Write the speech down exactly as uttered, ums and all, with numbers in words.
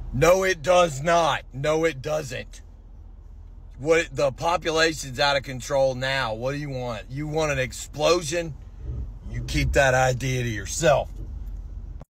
No, it does not. No, it doesn't. What the population's out of control now. What do you want? You want an explosion? You keep that idea to yourself.